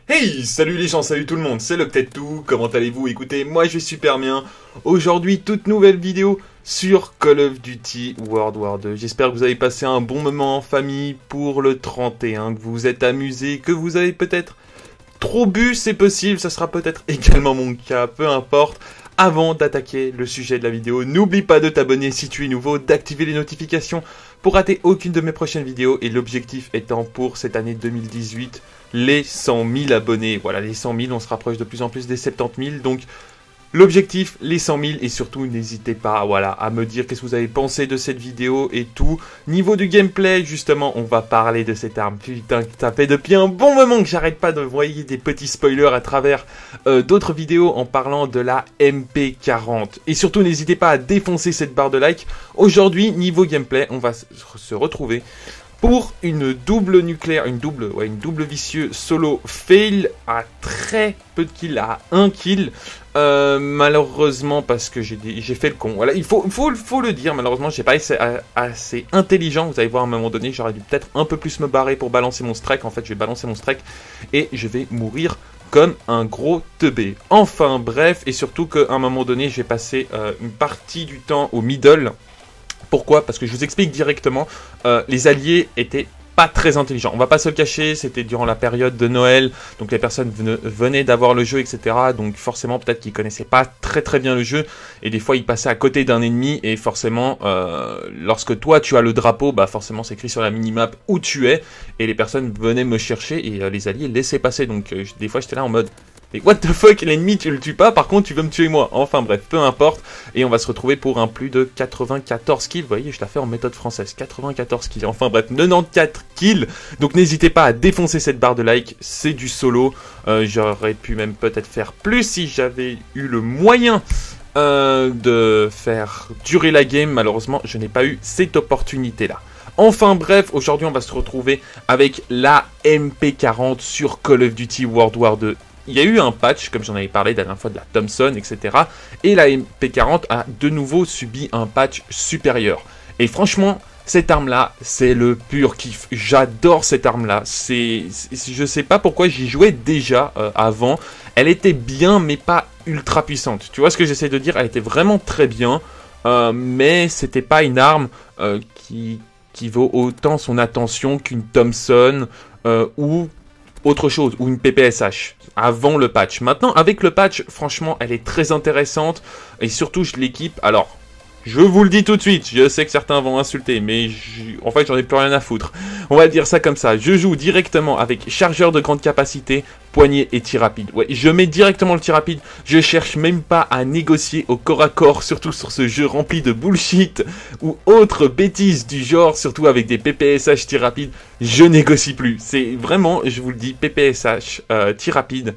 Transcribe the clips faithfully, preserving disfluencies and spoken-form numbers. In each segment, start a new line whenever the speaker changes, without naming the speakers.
Hey, salut les gens, salut tout le monde, c'est LocTedTwo, comment allez-vous? Écoutez, moi je vais super bien. Aujourd'hui, toute nouvelle vidéo sur Call of Duty World War deux. J'espère que vous avez passé un bon moment en famille pour le trente et un, que vous vous êtes amusés, que vous avez peut-être trop bu, c'est possible, ça sera peut-être également mon cas, peu importe. Avant d'attaquer le sujet de la vidéo, n'oublie pas de t'abonner si tu es nouveau, d'activer les notifications pour rater aucune de mes prochaines vidéos, et l'objectif étant pour cette année deux mille dix-huit, les cent mille abonnés. Voilà, les cent mille, on se rapproche de plus en plus des soixante-dix mille, donc l'objectif, les cent mille, et surtout n'hésitez pas voilà, à me dire qu'est-ce que vous avez pensé de cette vidéo et tout. Niveau du gameplay, justement, on va parler de cette arme. Putain, ça fait depuis un bon moment que j'arrête pas de voyer des petits spoilers à travers euh, d'autres vidéos en parlant de la M P quarante. Et surtout, n'hésitez pas à défoncer cette barre de like. Aujourd'hui, niveau gameplay, on va se retrouver pour une double nucléaire, une double, ouais, une double vicieux solo fail à très peu de kills, à un kill. Euh, malheureusement, parce que j'ai fait le con. Voilà, il faut, faut, faut le dire, malheureusement, j'ai pas été assez, assez intelligent. Vous allez voir à un moment donné, j'aurais dû peut-être un peu plus me barrer pour balancer mon strike. En fait, je vais balancer mon strike et je vais mourir comme un gros teubé. Enfin, bref, et surtout qu'à un moment donné, j'ai passé euh, une partie du temps au middle. Pourquoi? Parce que je vous explique directement, euh, les alliés étaient pas très intelligents. On va pas se le cacher, c'était durant la période de Noël, donc les personnes venaient d'avoir le jeu, et cetera. Donc forcément, peut-être qu'ils connaissaient pas très très bien le jeu, et des fois ils passaient à côté d'un ennemi, et forcément, euh, lorsque toi tu as le drapeau, bah forcément c'est écrit sur la minimap où tu es, et les personnes venaient me chercher, et euh, les alliés laissaient passer. Donc euh, des fois j'étais là en mode... Et what the fuck, l'ennemi tu le tues pas, par contre tu veux me tuer moi. Enfin bref, peu importe. Et on va se retrouver pour un plus de quatre-vingt-quatorze kills. Vous voyez, je la fais en méthode française. quatre-vingt-quatorze kills. Enfin bref, quatre-vingt-quatorze kills. Donc n'hésitez pas à défoncer cette barre de like. C'est du solo. Euh, J'aurais pu même peut-être faire plus si j'avais eu le moyen euh, de faire durer la game. Malheureusement, je n'ai pas eu cette opportunité-là. Enfin bref, aujourd'hui on va se retrouver avec la M P quarante sur Call of Duty World War deux. Il y a eu un patch, comme j'en avais parlé la dernière fois, de la Thompson, et cetera. Et la M P quarante a de nouveau subi un patch supérieur. Et franchement, cette arme-là, c'est le pur kiff. J'adore cette arme-là. C'est, je sais pas pourquoi j'y jouais déjà euh, avant. Elle était bien, mais pas ultra puissante. Tu vois ce que j'essaie de dire? Elle était vraiment très bien, euh, mais c'était pas une arme euh, qui, qui vaut autant son attention qu'une Thompson euh, ou autre chose, ou une P P S H, avant le patch. Maintenant, avec le patch, franchement, elle est très intéressante, et surtout, je l'équipe, alors, je vous le dis tout de suite, je sais que certains vont insulter, mais je... en fait, j'en ai plus rien à foutre. On va dire ça comme ça, je joue directement avec chargeur de grande capacité, poignée et tir rapide. Ouais, je mets directement le tir rapide, je cherche même pas à négocier au corps à corps, surtout sur ce jeu rempli de bullshit, ou autres bêtises du genre, surtout avec des P P S H tir rapide, je négocie plus. C'est vraiment, je vous le dis, P P S H, euh, tir rapide,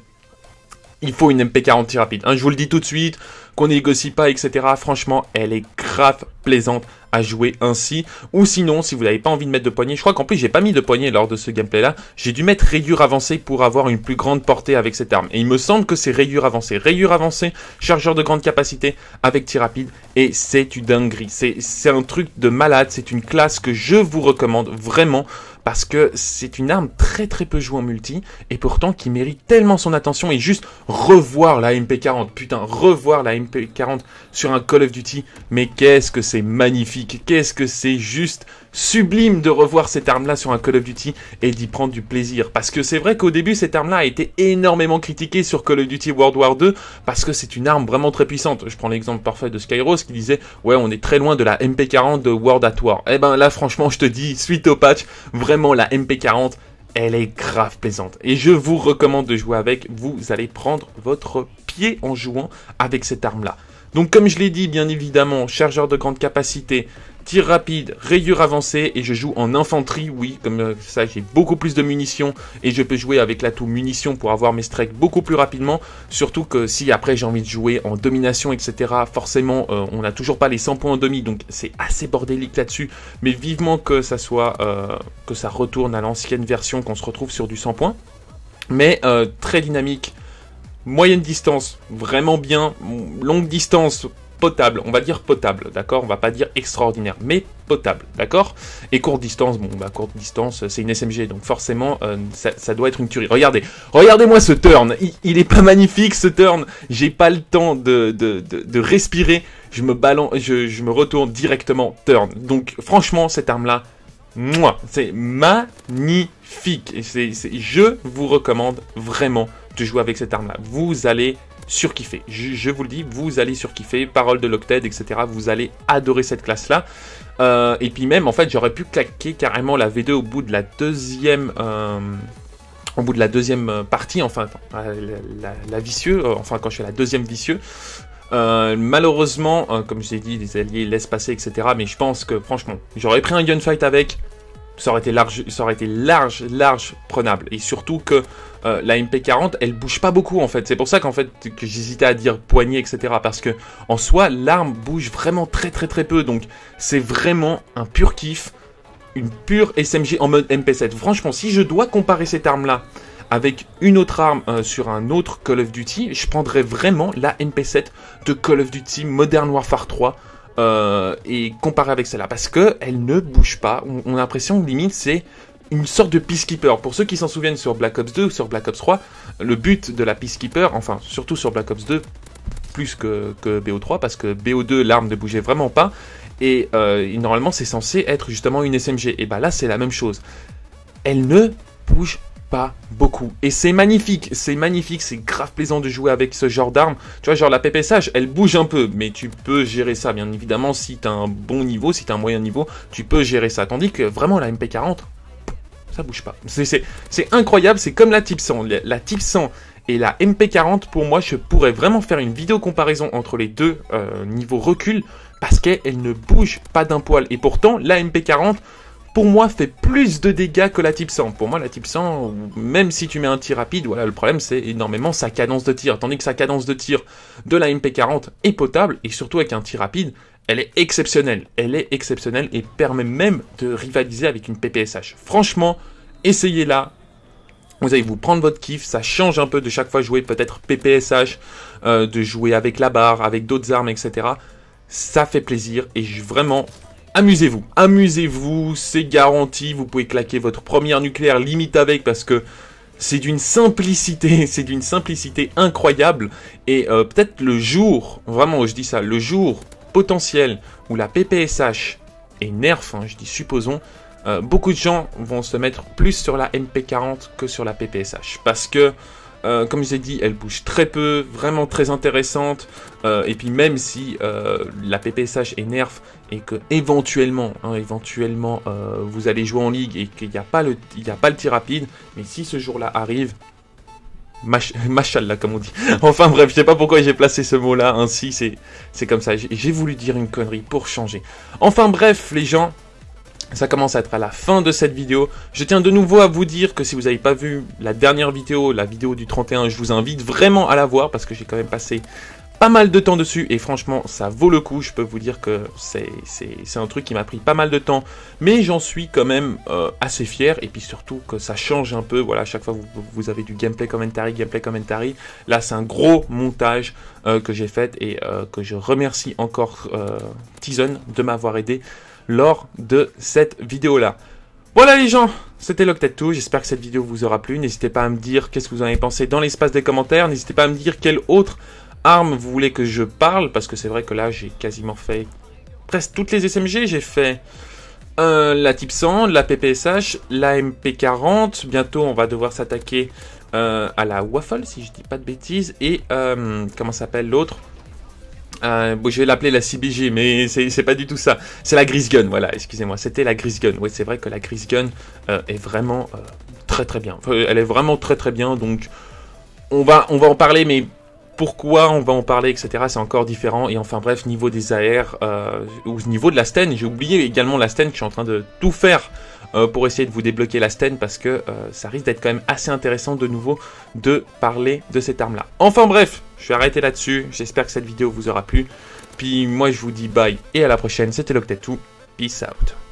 il faut une M P quarante tir rapide. Hein, je vous le dis tout de suite, qu'on négocie pas, et cetera. Franchement, elle est grave plaisante à jouer ainsi. Ou sinon, si vous n'avez pas envie de mettre de poignée, je crois qu'en plus, j'ai pas mis de poignée lors de ce gameplay-là. J'ai dû mettre rayure avancée pour avoir une plus grande portée avec cette arme. Et il me semble que c'est rayure avancée. Rayure avancée, chargeur de grande capacité avec tir rapide. Et c'est une dinguerie. C'est un truc de malade. C'est une classe que je vous recommande vraiment. Parce que c'est une arme très très peu jouée en multi, et pourtant qui mérite tellement son attention. Et juste revoir la M P quarante, putain, revoir la M P quarante sur un Call of Duty, mais qu'est-ce que c'est magnifique, qu'est-ce que c'est juste sublime de revoir cette arme-là sur un Call of Duty et d'y prendre du plaisir. Parce que c'est vrai qu'au début, cette arme-là a été énormément critiquée sur Call of Duty World War deux, parce que c'est une arme vraiment très puissante. Je prends l'exemple parfait de Skyros qui disait « Ouais, on est très loin de la M P quarante de World at War ». Eh ben là, franchement, je te dis, suite au patch, vraiment la M P quarante, elle est grave plaisante. Et je vous recommande de jouer avec, vous allez prendre votre pied en jouant avec cette arme-là. Donc comme je l'ai dit, bien évidemment, chargeur de grande capacité, tir rapide, rayure avancée, et je joue en infanterie, oui, comme ça j'ai beaucoup plus de munitions, et je peux jouer avec l'atout munitions pour avoir mes strikes beaucoup plus rapidement, surtout que si après j'ai envie de jouer en domination, et cetera, forcément euh, on n'a toujours pas les cent points en demi, donc c'est assez bordélique là-dessus, mais vivement que ça soit, euh, que ça retourne à l'ancienne version, qu'on se retrouve sur du cent points, mais euh, très dynamique. Moyenne distance, vraiment bien. Longue distance, potable, on va dire potable, d'accord? On va pas dire extraordinaire, mais potable, d'accord? Et courte distance, bon, bah courte distance, c'est une S M G, donc forcément, euh, ça, ça doit être une tuerie. Regardez, regardez-moi ce turn, il, il est pas magnifique ce turn, j'ai pas le temps de, de, de, de respirer, je me balance, je, je me retourne directement turn. Donc franchement, cette arme-là, moi, c'est magnifique. Et c'est, c'est, je vous recommande vraiment de jouer avec cette arme-là. Vous allez surkiffer. Je, je vous le dis, vous allez surkiffer. Parole de Locted, et cetera. Vous allez adorer cette classe-là. Euh, et puis même, en fait, j'aurais pu claquer carrément la V deux au bout de la deuxième... Euh, au bout de la deuxième partie, enfin, la, la, la vicieux, euh, enfin, quand je fais la deuxième vicieux. Euh, malheureusement, euh, comme je vous ai dit, les alliés laissent passer, et cetera. Mais je pense que, franchement, j'aurais pris un gunfight avec, ça aurait été large, ça aurait été large, large prenable. Et surtout que euh, la M P quarante, elle bouge pas beaucoup, en fait. C'est pour ça qu'en fait, que j'hésitais à dire poignée, et cetera. Parce que, en soi, l'arme bouge vraiment très, très, très peu. Donc, c'est vraiment un pur kiff, une pure S M G en mode M P sept. Franchement, si je dois comparer cette arme-là avec une autre arme euh, sur un autre Call of Duty, je prendrais vraiment la M P sept de Call of Duty Modern Warfare trois euh, et comparer avec celle-là, parce qu'elle ne bouge pas. On, on a l'impression que limite c'est une sorte de Peacekeeper. Pour ceux qui s'en souviennent sur Black Ops deux ou sur Black Ops trois, le but de la Peacekeeper, enfin surtout sur Black Ops deux, plus que, que B O trois, parce que B O deux, l'arme ne bougeait vraiment pas, et, euh, et normalement c'est censé être justement une S M G. Et bah là c'est la même chose. Elle ne bouge pas. Pas beaucoup. Et c'est magnifique, c'est magnifique, c'est grave plaisant de jouer avec ce genre d'arme. Tu vois, genre la P P S H, elle bouge un peu, mais tu peux gérer ça, bien évidemment, si tu as un bon niveau, si tu as un moyen niveau, tu peux gérer ça. Tandis que vraiment la M P quarante, ça bouge pas. C'est incroyable, c'est comme la Type cent. La, la Type cent et la M P quarante, pour moi, je pourrais vraiment faire une vidéo comparaison entre les deux euh, niveaux recul, parce qu'elle ne bouge pas d'un poil. Et pourtant, la M P quarante... pour moi, fait plus de dégâts que la Type cent. Pour moi, la Type cent, même si tu mets un tir rapide, voilà, le problème, c'est énormément sa cadence de tir. Tandis que sa cadence de tir de la M P quarante est potable, et surtout avec un tir rapide, elle est exceptionnelle. Elle est exceptionnelle et permet même de rivaliser avec une P P S H. Franchement, essayez-la. Vous allez vous prendre votre kiff, ça change un peu de chaque fois jouer peut-être P P S H, euh, de jouer avec la barre, avec d'autres armes, et cetera. Ça fait plaisir, et je, vraiment... amusez-vous, amusez-vous, c'est garanti, vous pouvez claquer votre première nucléaire limite avec, parce que c'est d'une simplicité, c'est d'une simplicité incroyable, et euh, peut-être le jour, vraiment je dis ça, le jour potentiel où la P P S H est nerf, hein, je dis supposons, euh, beaucoup de gens vont se mettre plus sur la M P quarante que sur la P P S H, parce que Euh, comme je vous ai dit, elle bouge très peu, vraiment très intéressante. Euh, et puis même si euh, la P P S H est nerf et que éventuellement, hein, éventuellement, euh, vous allez jouer en ligue et qu'il n'y a pas le, il n'y a pas le tir rapide, mais si ce jour-là arrive, machallah comme on dit. Enfin bref, je sais pas pourquoi j'ai placé ce mot-là ainsi, c'est c'est comme ça. J'ai voulu dire une connerie pour changer. Enfin bref, les gens. Ça commence à être à la fin de cette vidéo. Je tiens de nouveau à vous dire que si vous n'avez pas vu la dernière vidéo, la vidéo du trente et un, je vous invite vraiment à la voir parce que j'ai quand même passé pas mal de temps dessus et franchement, ça vaut le coup. Je peux vous dire que c'est un truc qui m'a pris pas mal de temps, mais j'en suis quand même euh, assez fier et puis surtout que ça change un peu. Voilà, à chaque fois vous, vous avez du gameplay commentary, gameplay commentary. Là, c'est un gros montage euh, que j'ai fait et euh, que je remercie encore euh, T-Zone de m'avoir aidé lors de cette vidéo là. Voilà les gens, c'était Locted deux, j'espère que cette vidéo vous aura plu, n'hésitez pas à me dire qu'est-ce que vous en avez pensé dans l'espace des commentaires, n'hésitez pas à me dire quelle autre arme vous voulez que je parle, parce que c'est vrai que là j'ai quasiment fait presque toutes les S M G, j'ai fait euh, la Type cent, la P P S H, la M P quarante, bientôt on va devoir s'attaquer euh, à la Waffle si je dis pas de bêtises, et euh, comment s'appelle l'autre? Euh, bon, je vais l'appeler la C B G, mais c'est pas du tout ça. C'est la Grease Gun, voilà, excusez-moi. C'était la Grease Gun. Oui, c'est vrai que la Grease Gun euh, est vraiment euh, très très bien. Enfin, elle est vraiment très très bien, donc on va, on va en parler, mais pourquoi on va en parler, et cetera. C'est encore différent. Et enfin bref, niveau des A R, euh, ou niveau de la Sten, j'ai oublié également la Sten, que je suis en train de tout faire euh, pour essayer de vous débloquer la Sten, parce que euh, ça risque d'être quand même assez intéressant de nouveau de parler de cette arme-là. Enfin bref, je vais arrêter là-dessus. J'espère que cette vidéo vous aura plu. Puis moi, je vous dis bye et à la prochaine. C'était Locted deux. Peace out.